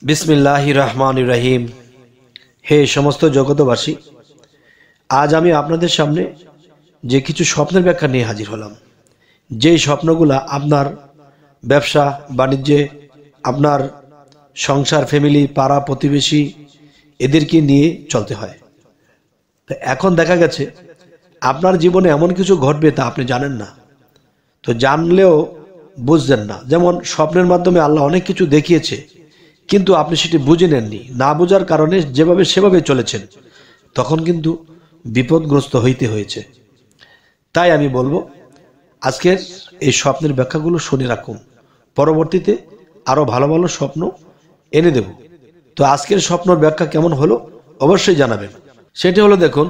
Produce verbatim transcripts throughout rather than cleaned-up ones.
बिस्मिल्लाहिर रहमानिर रहीम। हे समस्त जगतबासी, आज আমি আপনাদের সামনে যে কিছু স্বপ্নের ব্যাখ্যা নিয়ে হাজির হলাম। যেই স্বপ্নগুলো আপনার ব্যবসা বাণিজ্যে, আপনার সংসার, ফ্যামিলি, পাড়া প্রতিবেশী এদেরকে নিয়ে চলতে হয়। তো এখন দেখা গেছে আপনার জীবনে এমন কিছু ঘটবে তা আপনি জানেন না, তো জানলেও বুঝছেন না। যেমন স্বপ্নের মাধ্যমে আল্লাহ অনেক কিছু দেখিয়েছে, কিন্তু আপনি সেটি বুঝে নেননি। না বোঝার কারণে যেভাবে সেভাবে চলেছেন, তখন কিন্তু বিপদগ্রস্ত হইতে হয়েছে। তাই আমি বলবো, আজকের এই স্বপ্নের ব্যাখ্যাগুলো শুনে রাখুন, পরবর্তীতে আরও ভালো ভালো স্বপ্ন এনে দেব। তো আজকের স্বপ্নের ব্যাখ্যা কেমন হলো অবশ্যই জানাবেন। সেটি হলো, দেখুন,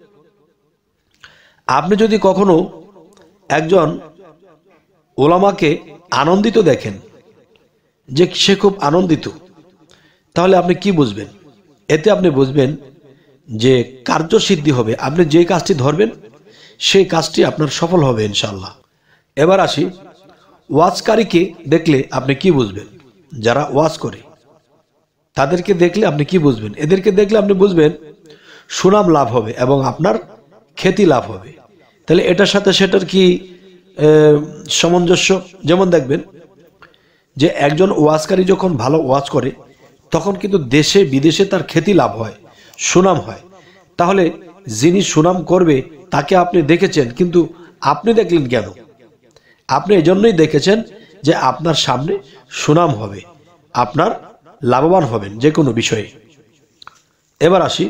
আপনি যদি কখনো একজন ওলামাকে আনন্দিত দেখেন, যে সে খুব আনন্দিত, তাহলে আপনি কি বুঝবেন? এতে আপনি বুঝবেন যে কার্যসিদ্ধি হবে। আপনি যে কাজটি ধরবেন সেই কাজটি আপনার সফল হবে ইনশাআল্লাহ। এবার আসি, ওয়াজকারীকে দেখলে আপনি কি বুঝবেন? যারা ওয়াজ করে তাদেরকে দেখলে আপনি কি বুঝবেন? এদেরকে দেখলে আপনি বুঝবেন সুনাম লাভ হবে এবং আপনার খ্যাতি লাভ হবে। তাহলে এটার সাথে সেটার কি সামঞ্জস্য? যেমন দেখবেন যে একজন ওয়াজকারী যখন ভালো ওয়াজ করে, তখন কিন্তু দেশে বিদেশে তার খ্যাতি লাভ হয়, সুনাম হয়। তাহলে যিনি সুনাম করবে তাকে আপনি দেখেছেন, কিন্তু আপনি দেখলেন কেন? আপনি এজন্যই দেখেছেন যে আপনার সামনে সুনাম হবে, আপনার লাভবান হবেন যে কোনো বিষয়ে। এবার আসি,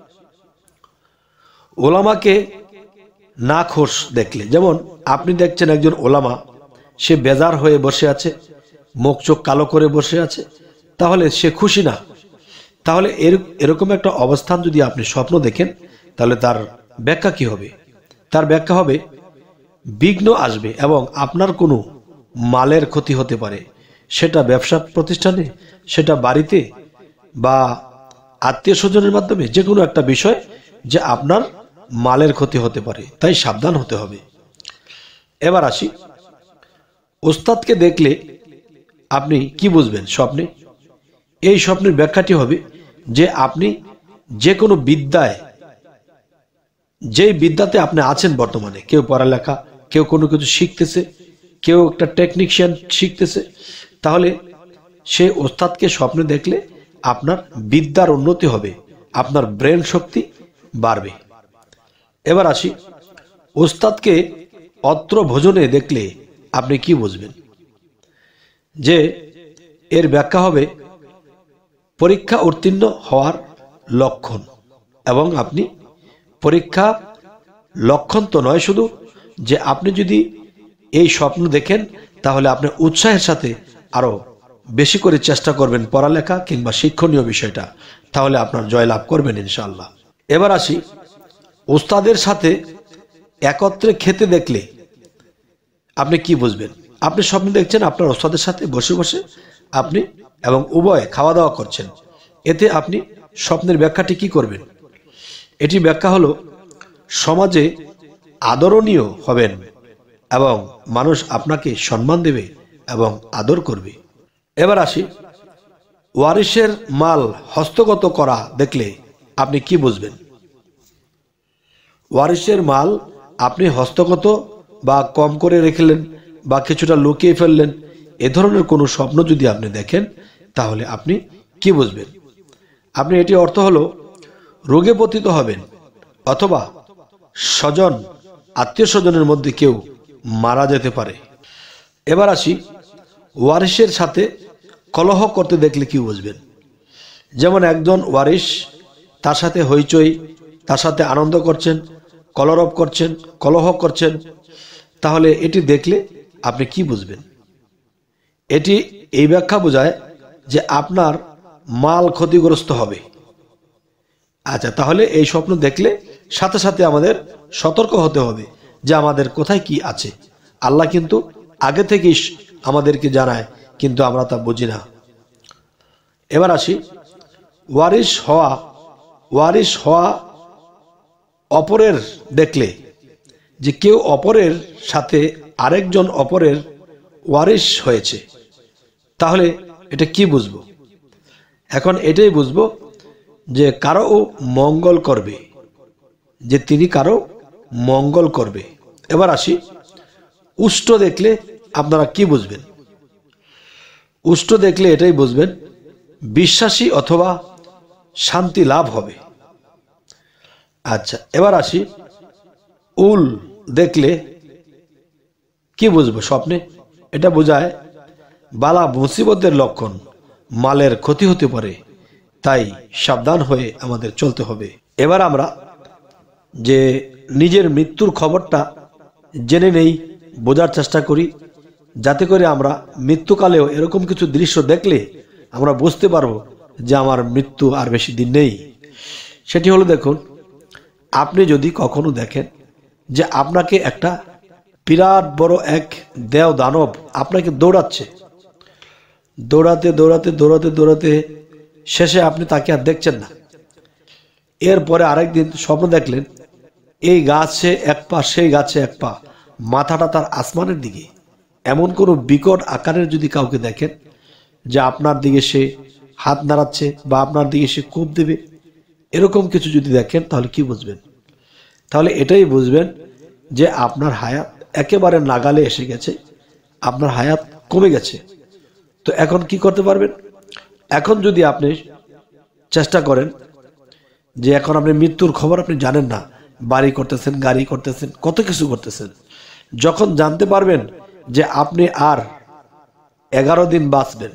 ওলামাকে না খোশ দেখলে, যেমন আপনি দেখছেন একজন ওলামা, সে বেজার হয়ে বসে আছে, মুখ চোখ কালো করে বসে আছে, তাহলে সে খুশি না। তাহলে এর এরকম একটা অবস্থান যদি আপনি স্বপ্ন দেখেন, তাহলে তার ব্যাখ্যা কি হবে? তার ব্যাখ্যা হবে বিঘ্ন আসবে এবং আপনার কোনো মালের ক্ষতি হতে পারে। সেটা ব্যবসা প্রতিষ্ঠানে, সেটা বাড়িতে, বা আত্মীয় স্বজনের মাধ্যমে, যে কোনো একটা বিষয় যে আপনার মালের ক্ষতি হতে পারে, তাই সাবধান হতে হবে। এবার আসি, ওস্তাদকে দেখলে আপনি কি বুঝবেন স্বপ্নে? এই স্বপ্নের ব্যাখ্যাটি হবে যে আপনি যে কোনো বিদ্যায়, যে বিদ্যাতে আপনি আছেন বর্তমানে, কেউ পড়ালেখা, কেউ কোনো কিছু শিখতেছে, কেউ একটা টেকনিশিয়ান শিখতেছে, তাহলে সেই ওস্তাদকে স্বপ্নে দেখলে আপনার বিদ্যার উন্নতি হবে, আপনার ব্রেন শক্তি বাড়বে। এবার আসি, ওস্তাদকে অত্র ভোজনে দেখলে আপনি কি বুঝবেন? যে এর ব্যাখ্যা হবে পরীক্ষা উত্তীর্ণ হওয়ার লক্ষণ। এবং আপনি পরীক্ষা লক্ষণ তো নয় শুধু, যে আপনি যদি এই স্বপ্ন দেখেন, তাহলে আপনি উৎসাহের সাথে আরো বেশি করে চেষ্টা করবেন পড়ালেখা কিংবা শিক্ষণীয় বিষয়টা, তাহলে আপনার জয়লাভ করবেন ইনশাআল্লাহ। এবার আসি, ওস্তাদের সাথে একত্রে খেতে দেখলে আপনি কি বুঝবেন? আপনি স্বপ্ন দেখছেন আপনার ওস্তাদের সাথে বসে বসে আপনি এবং উভয়ে খাওয়া দাওয়া করছেন। এতে আপনি স্বপ্নের ব্যাখ্যাটি কি করবেন? এটি ব্যাখ্যা হলো সমাজে আদরণীয় হবেন এবং মানুষ আপনাকে সম্মান দেবে এবং আদর করবে। এবার আসি, ওয়ারিসের মাল হস্তগত করা দেখলে আপনি কি বুঝবেন? ওয়ারিসের মাল আপনি হস্তগত বা কম করে রেখেলেন বা কিছুটা লুকিয়ে ফেললেন, এ ধরনের কোনো স্বপ্ন যদি আপনি দেখেন, তাহলে আপনি কি বুঝবেন? আপনি এটি অর্থ হলো রোগে পতিত হবেন, অথবা স্বজন আত্মীয় স্বজনের মধ্যে কেউ মারা যেতে পারে। এবার আসি, ওয়ারিসের সাথে কলহ করতে দেখলে কি বুঝবেন? যেমন একজন ওয়ারিস, তার সাথে হইচই, তার সাথে আনন্দ করছেন, কলরব করছেন, কলহ করছেন, তাহলে এটি দেখলে আপনি কি বুঝবেন? এটি এই ব্যাখ্যা বোঝায় যে আপনার মাল ক্ষতিগ্রস্ত হবে। আচ্ছা, তাহলে এই স্বপ্ন দেখলে সাথে সাথে আমাদের সতর্ক হতে হবে যে আমাদের কোথায় কি আছে। আল্লাহ কিন্তু আগে থেকেই আমাদেরকে জানায়, কিন্তু আমরা তা বুঝি না। এবার আসি, ওয়ারিস হওয়া ওয়ারিস হওয়া অপরের দেখলে, যে কেউ অপরের সাথে আরেকজন অপরের ওয়ারিস হয়েছে, তাহলে এটা কি বুঝবো? এখন এটাই বুঝবো যে কারো মঙ্গল করবে, যে তিনি কারো মঙ্গল করবে। এবার আসি, উষ্ট দেখলে আপনারা কি বুঝবেন? উষ্ট দেখলে এটাই বুঝবেন বিশ্বাসী অথবা শান্তি লাভ হবে। আচ্ছা, এবার আসি, উল দেখলে কি বুঝবো স্বপ্নে? এটা বোঝায় বালা মুসিবতের লক্ষণ, মালের ক্ষতি হতে পারে, তাই সাবধান হয়ে আমাদের চলতে হবে। এবার আমরা যে নিজের মৃত্যুর খবরটা জেনে নেই, বোঝার চেষ্টা করি, যাতে করে আমরা মৃত্যুকালেও এরকম কিছু দৃশ্য দেখলে আমরা বুঝতে পারবো যে আমার মৃত্যু আর বেশি দিন নেই। সেটি হলো, দেখুন, আপনি যদি কখনো দেখেন যে আপনাকে একটা বিরাট বড় এক দেও দানব আপনাকে দৌড়াচ্ছে, দৌড়াতে দৌড়াতে দৌড়াতে দৌড়াতে শেষে আপনি তাকে আর দেখছেন না। এরপরে আরেকদিন স্বপ্ন দেখলেন এই গাছে এক পা, সেই গাছে এক পা, মাথাটা তার আসমানের দিকে। এমন কোনো বিকট আকারের যদি কাউকে দেখেন যে আপনার দিকে সে হাত নাড়াচ্ছে বা আপনার দিকে সে কোপ দেবে, এরকম কিছু যদি দেখেন, তাহলে কি বুঝবেন? তাহলে এটাই বুঝবেন যে আপনার হায়াত একেবারে নাগালে এসে গেছে, আপনার হায়াত কমে গেছে। তো এখন কি করতে পারবেন? এখন যদি আপনি চেষ্টা করেন যে এখন আপনি মৃত্যুর খবর আপনি জানেন না, বাড়ি করতেছেন, গাড়ি করতেছেন, কত কিছু করতেছেন, যখন জানতে পারবেন যে আপনি আর এগারো দিন বাঁচবেন,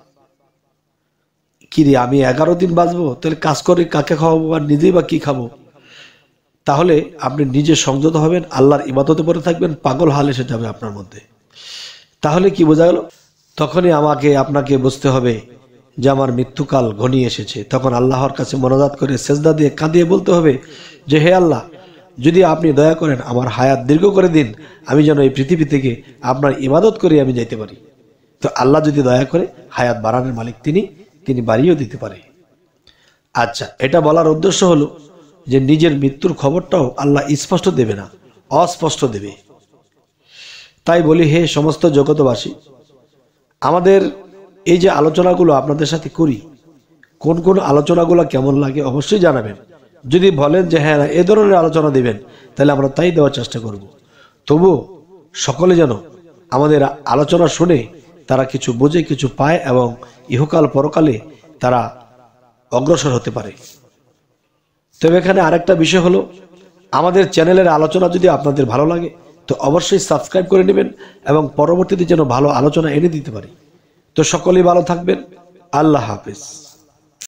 কি রে আমি এগারো দিন বাঁচবো, তাহলে কাজ করে কাকে খাওয়াবো আর নিজেই বা কি খাবো? তাহলে আপনি নিজে সংযত হবেন, আল্লাহর ইবাদতে পড়ে থাকবেন, পাগল হাল এসে যাবে আপনার মধ্যে। তাহলে কি বোঝা গেল? তখনই আমাকে আপনাকে বুঝতে হবে যে আমার মৃত্যুকাল ঘনিয়ে এসেছে। তখন আল্লাহর কাছে মোনাজাত করে সেজদা দিয়ে কাঁদিয়ে বলতে হবে যে হে আল্লাহ, যদি আপনি দয়া করেন আমার হায়াত দীর্ঘ করে দিন, আমি যেন এই পৃথিবী থেকে আপনার ইবাদত করে আমি যাইতে পারি। তো আল্লাহ যদি দয়া করে হায়াত বাড়ানোর মালিক তিনি, তিনি বাড়িয়েও দিতে পারে। আচ্ছা, এটা বলার উদ্দেশ্য হলো যে নিজের মৃত্যুর খবরটাও আল্লাহ স্পষ্ট দেবে না, অস্পষ্ট দেবে। তাই বলি, হে সমস্ত জগতবাসী, আমাদের এই যে আলোচনাগুলো আপনাদের সাথে করি, কোন কোন আলোচনাগুলো কেমন লাগে অবশ্যই জানাবেন। যদি বলেন যে হ্যাঁ এ ধরনের আলোচনা দিবেন, তাহলে আমরা তাই দেওয়ার চেষ্টা করব। তবু সকলে যেন আমাদের আলোচনা শুনে তারা কিছু বোঝে, কিছু পায় এবং ইহকাল পরকালে তারা অগ্রসর হতে পারে। তবে এখানে আরেকটা বিষয় হলো, আমাদের চ্যানেলের আলোচনা যদি আপনাদের ভালো লাগে তো অবশ্যই সাবস্ক্রাইব করে নেবেন এবং পরবর্তীতে যেন ভালো আলোচনা এনে দিতে পারি। তো সকলেই ভালো থাকবেন। আল্লাহ হাফেজ।